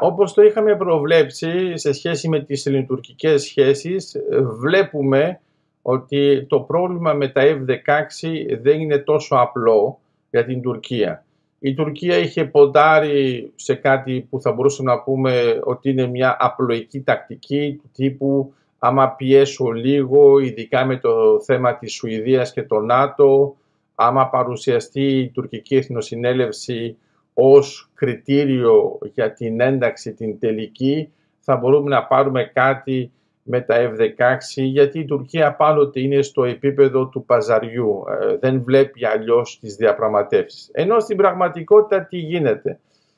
Όπως το είχαμε προβλέψει σε σχέση με τις ελληνοτουρκικές σχέσεις, βλέπουμε ότι το πρόβλημα με τα F-16 δεν είναι τόσο απλό για την Τουρκία. Η Τουρκία είχε ποντάρει σε κάτι που θα μπορούσαμε να πούμε ότι είναι μια απλοϊκή τακτική του τύπου άμα πιέσω λίγο, ειδικά με το θέμα της Σουηδίας και το ΝΑΤΟ, άμα παρουσιαστεί η τουρκική εθνοσυνέλευση ως κριτήριο για την ένταξη την τελική, θα μπορούμε να πάρουμε κάτι με τα F-16, γιατί η Τουρκία πάντοτε είναι στο επίπεδο του παζαριού, δεν βλέπει αλλιώς τις διαπραγματεύσεις. Ενώ στην πραγματικότητα τι γίνεται?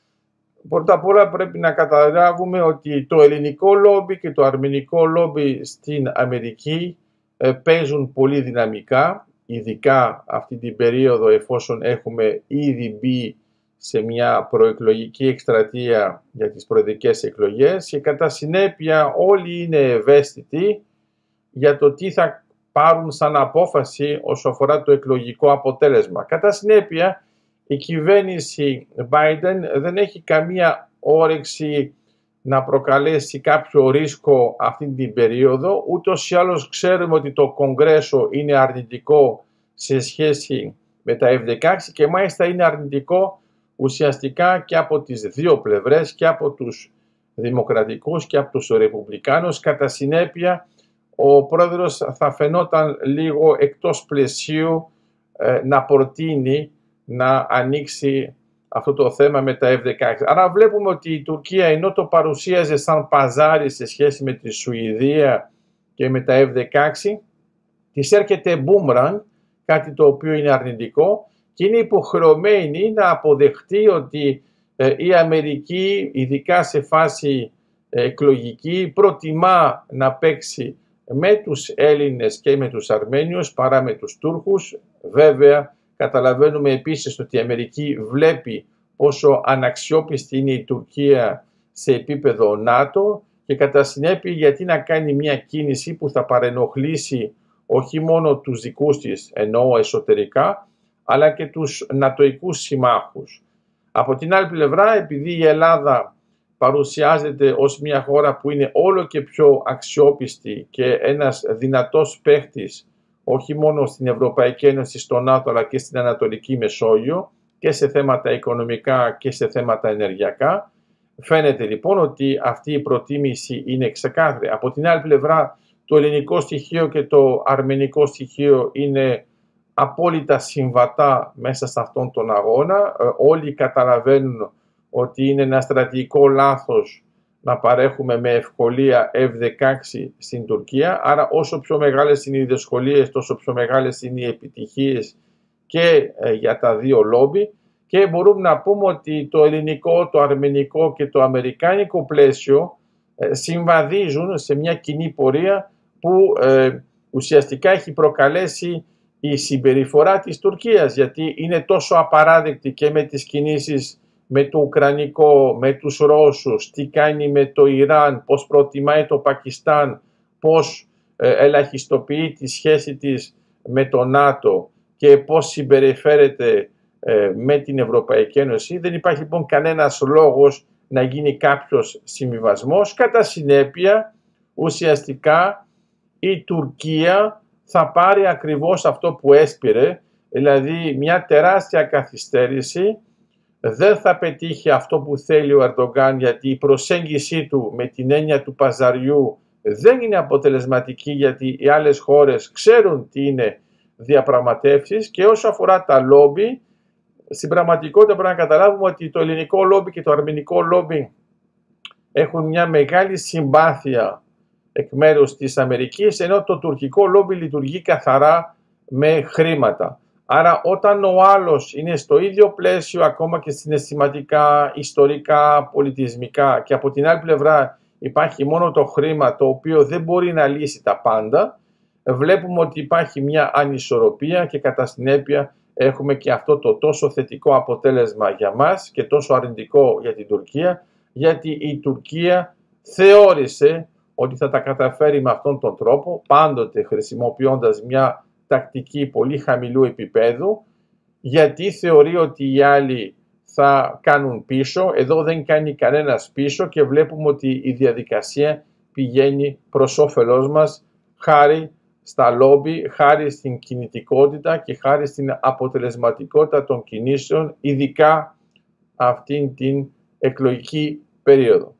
Πρώτα απ' όλα πρέπει να καταλάβουμε ότι το ελληνικό λόμπι και το αρμενικό λόμπι στην Αμερική παίζουν πολύ δυναμικά, ειδικά αυτή την περίοδο εφόσον έχουμε ήδη μπει σε μια προεκλογική εκστρατεία για τις προεδρικές εκλογές και κατά συνέπεια όλοι είναι ευαίσθητοι για το τι θα πάρουν σαν απόφαση όσο αφορά το εκλογικό αποτέλεσμα. Κατά συνέπεια η κυβέρνηση Biden δεν έχει καμία όρεξη να προκαλέσει κάποιο ρίσκο αυτή την περίοδο, ούτως ή άλλως ξέρουμε ότι το Κογκρέσο είναι αρνητικό σε σχέση με τα F-16 και μάλιστα είναι αρνητικό ουσιαστικά και από τις δύο πλευρές, και από τους δημοκρατικούς και από τους ρεπουμπλικάνους. Κατά συνέπεια, ο πρόεδρος θα φαινόταν λίγο εκτός πλαισίου να προτείνει να ανοίξει αυτό το θέμα με τα F-16. Άρα βλέπουμε ότι η Τουρκία, ενώ το παρουσίαζε σαν παζάρι σε σχέση με τη Σουηδία και με τα F-16, της έρχεται μπούμρανγκ, κάτι το οποίο είναι αρνητικό, και είναι υποχρεωμένη να αποδεχτεί ότι η Αμερική, ειδικά σε φάση εκλογική, προτιμά να παίξει με τους Έλληνες και με τους Αρμένιους παρά με τους Τούρκους. Βέβαια, καταλαβαίνουμε επίσης ότι η Αμερική βλέπει πόσο αναξιόπιστη είναι η Τουρκία σε επίπεδο ΝΑΤΟ και κατά συνέπεια γιατί να κάνει μια κίνηση που θα παρενοχλήσει όχι μόνο τους δικούς της, εννοώ εσωτερικά, αλλά και τους νατοικούς συμμάχους. Από την άλλη πλευρά, επειδή η Ελλάδα παρουσιάζεται ως μια χώρα που είναι όλο και πιο αξιόπιστη και ένας δυνατός παίχτης όχι μόνο στην Ευρωπαϊκή Ένωση, στο ΝΑΤΟ, αλλά και στην Ανατολική Μεσόγειο και σε θέματα οικονομικά και σε θέματα ενεργειακά, φαίνεται λοιπόν ότι αυτή η προτίμηση είναι ξεκάθαρη. Από την άλλη πλευρά, το ελληνικό στοιχείο και το αρμενικό στοιχείο είναι απόλυτα συμβατά μέσα σε αυτόν τον αγώνα. Όλοι καταλαβαίνουν ότι είναι ένα στρατηγικό λάθος να παρέχουμε με ευκολία F-16 στην Τουρκία. Άρα όσο πιο μεγάλες είναι οι δυσκολίες, τόσο πιο μεγάλες είναι οι επιτυχίες και για τα δύο λόμπι. Και μπορούμε να πούμε ότι το ελληνικό, το αρμενικό και το αμερικάνικο πλαίσιο συμβαδίζουν σε μια κοινή πορεία που ουσιαστικά έχει προκαλέσει η συμπεριφορά της Τουρκίας, γιατί είναι τόσο απαράδεκτη και με τις κινήσεις με το Ουκρανικό, με τους Ρώσους, τι κάνει με το Ιράν, πώς προτιμάει το Πακιστάν, πώς ελαχιστοποιεί τη σχέση της με το ΝΑΤΟ και πώς συμπεριφέρεται με την Ευρωπαϊκή Ένωση. Δεν υπάρχει λοιπόν κανένας λόγος να γίνει κάποιος συμβιβασμός. Κατά συνέπεια, ουσιαστικά η Τουρκία θα πάρει ακριβώς αυτό που έσπηρε, δηλαδή μια τεράστια καθυστέρηση. Δεν θα πετύχει αυτό που θέλει ο Ερντογκάν, γιατί η προσέγγιση του με την έννοια του παζαριού δεν είναι αποτελεσματική, γιατί οι άλλες χώρες ξέρουν τι είναι διαπραγματεύσεις. Και όσο αφορά τα λόμπι, στην πραγματικότητα πρέπει να καταλάβουμε ότι το ελληνικό λόμπι και το αρμενικό λόμπι έχουν μια μεγάλη συμπάθεια εκ μέρους της Αμερικής, ενώ το τουρκικό λόμπι λειτουργεί καθαρά με χρήματα. Άρα όταν ο άλλος είναι στο ίδιο πλαίσιο ακόμα και συναισθηματικά, ιστορικά, πολιτισμικά και από την άλλη πλευρά υπάρχει μόνο το χρήμα το οποίο δεν μπορεί να λύσει τα πάντα, βλέπουμε ότι υπάρχει μια ανισορροπία και κατά συνέπεια έχουμε και αυτό το τόσο θετικό αποτέλεσμα για μας και τόσο αρνητικό για την Τουρκία, γιατί η Τουρκία θεώρησε ότι θα τα καταφέρει με αυτόν τον τρόπο, πάντοτε χρησιμοποιώντας μια τακτική πολύ χαμηλού επίπεδου, γιατί θεωρεί ότι οι άλλοι θα κάνουν πίσω. Εδώ δεν κάνει κανένας πίσω και βλέπουμε ότι η διαδικασία πηγαίνει προς όφελός μας χάρη στα λόμπι, χάρη στην κινητικότητα και χάρη στην αποτελεσματικότητα των κινήσεων, ειδικά αυτήν την εκλογική περίοδο.